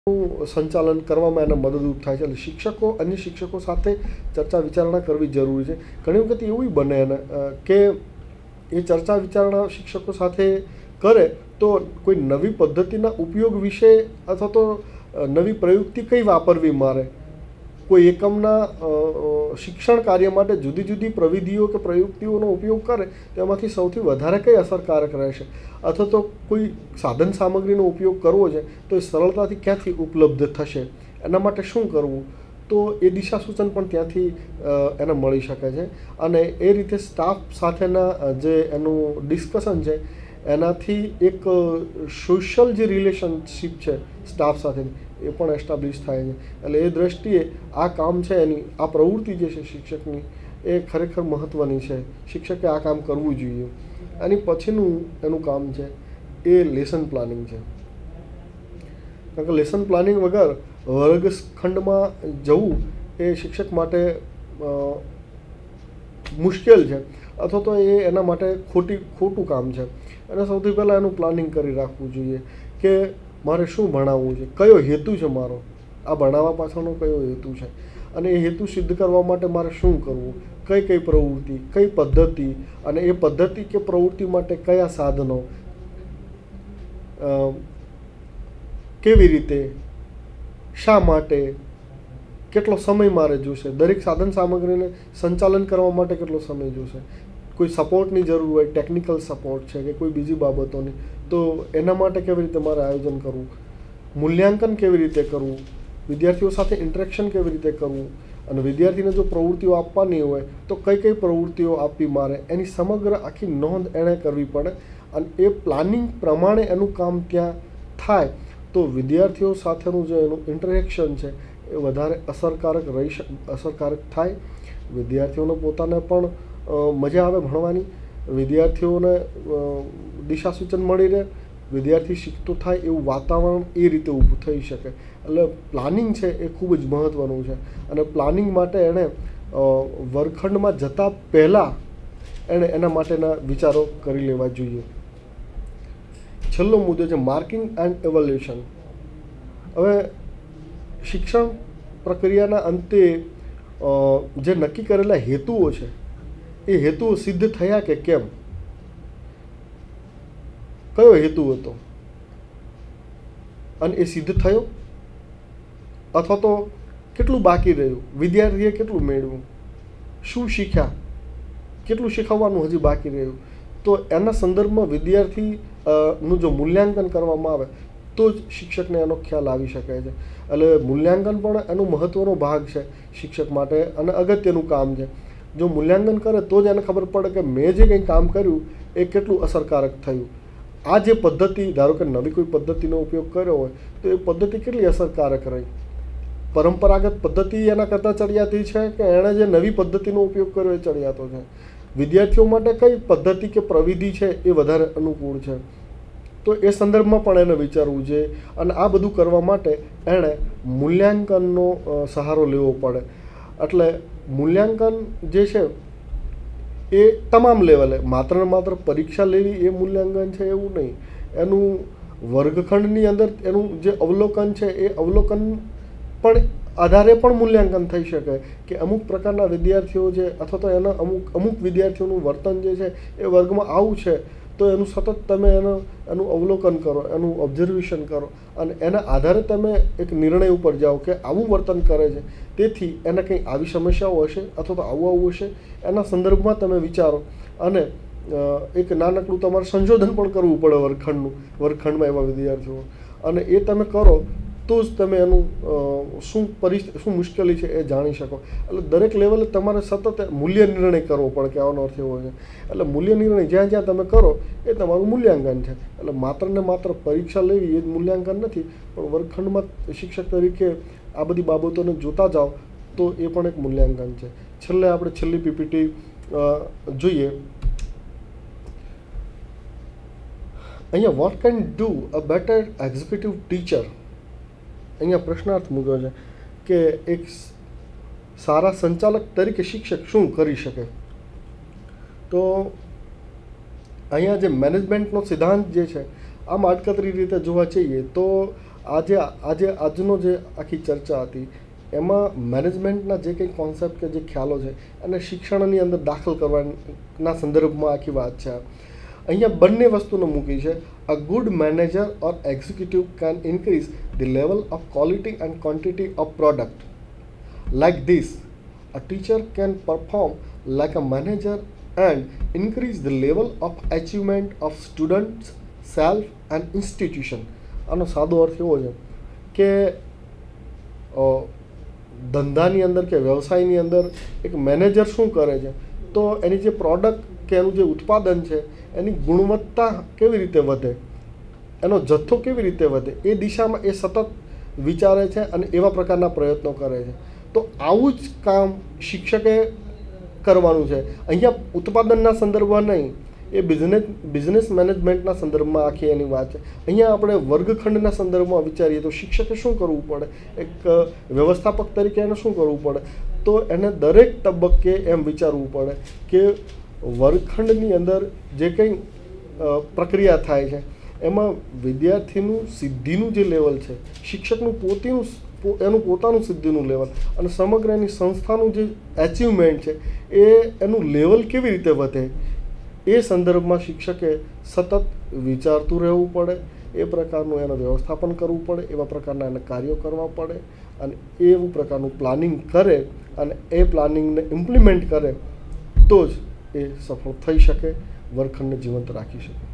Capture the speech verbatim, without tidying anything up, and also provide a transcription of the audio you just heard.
સંચાલન કરવામાં એને મદદરૂપ થાય છે. એટલે શિક્ષકો અન્ય શિક્ષકો સાથે ચર્ચા વિચારણા કરવી જરૂરી છે. ઘણી વખત એવું બને એને કે એ ચર્ચા વિચારણા શિક્ષકો સાથે કરે તો કોઈ નવી પદ્ધતિના ઉપયોગ વિશે અથવા તો નવી પ્રયુક્તિ કઈ વાપરવી મારે, કોઈ એકમના શિક્ષણ કાર્ય માટે જુદી જુદી પ્રવિધિઓ કે પ્રયુક્તિઓનો ઉપયોગ કરે તેમાંથી સૌથી વધારે કઈ અસરકારક રહેશે, અથવા તો કોઈ સાધન સામગ્રીનો ઉપયોગ કરવો છે તો એ સરળતાથી ક્યાંથી ઉપલબ્ધ થશે, એના માટે શું કરવું, તો એ દિશા સૂચન પણ ત્યાંથી એને મળી શકે છે. અને એ રીતે સ્ટાફ સાથેના જે એનું ડિસ્કશન છે એનાથી એક સોશિયલ જે રિલેશનશીપ છે સ્ટાફ સાથેની એ પણ એસ્ટાબ્લિશ થાય છે. એટલે એ દ્રષ્ટિએ આ કામ છે એની આ પ્રવૃત્તિ જે છે શિક્ષકની એ ખરેખર મહત્ત્વની છે. શિક્ષકે આ કામ કરવું જોઈએ. આની પછીનું એનું કામ છે એ લેસન પ્લાનિંગ છે. કારણ કે લેસન પ્લાનિંગ વગર વર્ગખંડમાં જવું એ શિક્ષક માટે મુશ્કેલ છે, અથવા તો એ એના માટે ખોટી ખોટું કામ છે. અને સૌથી પહેલાં એનું પ્લાનિંગ કરી રાખવું જોઈએ કે મારે શું ભણાવવું છે, કયો હેતુ છે મારો, આ ભણાવવા પાછળનો કયો હેતુ છે, અને એ હેતુ સિદ્ધ કરવા માટે મારે શું કરવું, કઈ કઈ પ્રવૃત્તિ, કઈ પદ્ધતિ, અને એ પદ્ધતિ કે પ્રવૃત્તિ માટે કયા સાધનો, કેવી રીતે, શા માટે, કેટલો સમય મારે જોશે, દરેક સાધન સામગ્રીને સંચાલન કરવા માટે કેટલો સમય જોશે, કોઈ સપોર્ટની જરૂર હોય, ટેકનિકલ સપોર્ટ છે કે કોઈ બીજી બાબતોની, તો એના માટે કેવી રીતે મારે આયોજન કરવું, મૂલ્યાંકન કેવી રીતે કરવું, વિદ્યાર્થીઓ સાથે ઇન્ટરેક્શન કેવી રીતે કરવું, અને વિદ્યાર્થીને જો પ્રવૃત્તિઓ આપવાની હોય તો કઈ કઈ પ્રવૃત્તિઓ આપવી મારે, એની સમગ્ર આખી નોંધ એણે કરવી પડે. અને એ પ્લાનિંગ પ્રમાણે એનું કામ ત્યાં થાય તો વિદ્યાર્થીઓ સાથેનું જે એનું ઇન્ટરેક્શન છે એ વધારે અસરકારક રહી શ અસરકારક થાય. વિદ્યાર્થીઓને પોતાને પણ મજા આવે ભણવાની, વિદ્યાર્થીઓને દિશા સૂચન મળી રહે, વિદ્યાર્થી શીખતો થાય એવું વાતાવરણ એ રીતે ઊભું થઈ શકે. એટલે પ્લાનિંગ છે એ ખૂબ જ મહત્ત્વનું છે. અને પ્લાનિંગ માટે એણે વર્ગખંડમાં જતાં પહેલાં એણે એના માટેના વિચારો કરી લેવા જોઈએ. છેલ્લો મુદ્દો છે માર્કિંગ એન્ડ એવલ્યુશન. હવે શિક્ષણ પ્રક્રિયાના અંતે જે નક્કી કરેલા હેતુઓ છે એ હેતુઓ સિદ્ધ થયા કે કેમ, કયો હેતુ હતો અને એ સિદ્ધ થયો, અથવા તો કેટલું બાકી રહ્યું, વિદ્યાર્થીએ કેટલું મેળવ્યું, શું શીખ્યા, કેટલું શીખવવાનું હજી બાકી રહ્યું, તો એના સંદર્ભમાં વિદ્યાર્થી નું જો મૂલ્યાંકન કરવામાં આવે તો જ શિક્ષકને એનો ખ્યાલ આવી શકે છે. એટલે મૂલ્યાંકન પણ એનો મહત્ત્વનો ભાગ છે શિક્ષક માટે અને અગત્યનું કામ છે. જો મૂલ્યાંકન કરે તો જ એને ખબર પડે કે મેં જે કંઈ કામ કર્યું એ કેટલું અસરકારક થયું. આ જે પદ્ધતિ, ધારો કે નવી કોઈ પદ્ધતિનો ઉપયોગ કર્યો હોય તો એ પદ્ધતિ કેટલી અસરકારક રહી, પરંપરાગત પદ્ધતિ એના કરતાં ચડિયાતી છે કે એણે જે નવી પદ્ધતિનો ઉપયોગ કર્યો એ ચડિયાતો છે, વિદ્યાર્થીઓ માટે કઈ પદ્ધતિ કે પ્રવિધિ છે એ વધારે અનુકૂળ છે, તો એ સંદર્ભમાં પણ એને વિચારવું જોઈએ. અને આ બધું કરવા માટે એણે મૂલ્યાંકનનો સહારો લેવો પડે. એટલે મૂલ્યાંકન જે છે એ તમામ લેવલે, માત્ર ને માત્ર પરીક્ષા લેવી એ મૂલ્યાંકન છે એવું નહીં, એનું વર્ગખંડની અંદર એનું જે અવલોકન છે એ અવલોકન પણ આધારે પણ મૂલ્યાંકન થઈ શકે કે અમુક પ્રકારના વિદ્યાર્થીઓ છે અથવા તો એના અમુક અમુક વિદ્યાર્થીઓનું વર્તન જે છે એ વર્ગમાં આવું છે તો એનું સતત તમે એનું એનું અવલોકન કરો, એનું ઓબ્ઝર્વેશન કરો અને એના આધારે તમે એક નિર્ણય ઉપર જાઓ કે આવું વર્તન કરે છે તેથી એને કંઈ આવી સમસ્યાઓ હશે અથવા તો આવું આવું હશે, એના સંદર્ભમાં તમે વિચારો અને એક નાનકડું તમારે સંશોધન પણ કરવું પડે વર્ગખંડનું, વર્ગખંડમાં એવા વિદ્યાર્થીઓ, અને એ તમે કરો તો જ તમે એનું શું પરિસ્થિતિ, શું મુશ્કેલી છે એ જાણી શકો. એટલે દરેક લેવલે તમારે સતત મૂલ્ય નિર્ણય કરવો પડે કે આનો અર્થ એવો છે. એટલે મૂલ્ય નિર્ણય જ્યાં જ્યાં તમે કરો એ તમારું મૂલ્યાંકન છે. એટલે માત્ર ને માત્ર પરીક્ષા લેવી એ જ મૂલ્યાંકન નથી, પણ વર્ગખંડમાં શિક્ષક તરીકે આ બધી બાબતોને જોતા જાઓ તો એ પણ એક મૂલ્યાંકન છે. છેલ્લે આપણે છેલ્લી પીપીટી જોઈએ. અહીંયા what can do a better executive teacher, અહીંયા પ્રશ્નાર્થ મૂક્યો છે કે એક સારા સંચાલક તરીકે શિક્ષક શું કરી શકે. તો અહીંયા જે મેનેજમેન્ટનો સિદ્ધાંત જે છે આમ આડકતરી રીતે જોવા જઈએ તો આજે આજે આજનો જે આખી ચર્ચા હતી એમાં મેનેજમેન્ટના જે કંઈ કોન્સેપ્ટ કે જે ખ્યાલો છે અને શિક્ષણની અંદર દાખલ કરવાના સંદર્ભમાં આખી વાત છે. અહીંયા બંને વસ્તુને મૂકી છે. A good manager or executive can increase the level of quality and quantity of product. Like this a teacher can perform like a manager and increase the level of achievement of students self and institution. આનો સાદો અર્થ એવો છે કે ધંધાની અંદર કે વ્યવસાયની અંદર એક મેનેજર શું કરે છે તો એની જે પ્રોડક્ટ કે એનું જે ઉત્પાદન છે એની ગુણવત્તા કેવી રીતે વધે, એનો જથ્થો કેવી રીતે વધે, એ દિશામાં એ સતત વિચારે છે અને એવા પ્રકારના પ્રયત્નો કરે છે. તો આવું જ કામ શિક્ષકે કરવાનું છે. અહીંયા ઉત્પાદનના સંદર્ભમાં નહીં, એ બિઝનેસ બિઝનેસ મેનેજમેન્ટના સંદર્ભમાં આખી એની વાત છે. અહીંયા આપણે વર્ગખંડના સંદર્ભમાં વિચારીએ તો શિક્ષકે શું કરવું પડે, એક વ્યવસ્થાપક તરીકે એને શું કરવું પડે, તો એને દરેક તબક્કે એમ વિચારવું પડે કે વર્ગખંડની અંદર જે કંઈ પ્રક્રિયા થાય છે એમાં વિદ્યાર્થીનું સિદ્ધિનું જે લેવલ છે, શિક્ષકનું પોતીનું એનું પોતાનું સિદ્ધિનું લેવલ અને સમગ્ર એની સંસ્થાનું જે એચિવમેન્ટ છે એ એનું લેવલ કેવી રીતે વધે, એ સંદર્ભમાં શિક્ષકે સતત વિચારતું રહેવું પડે. એ પ્રકારનું એને વ્યવસ્થાપન કરવું પડે, એવા પ્રકારના એને કાર્યો કરવા પડે અને એવું પ્રકારનું પ્લાનિંગ કરે અને એ પ્લાનિંગને ઇમ્પ્લિમેન્ટ કરે તો જ એ સફળ થઈ શકે, વર્ગખંડને જીવંત રાખી શકે.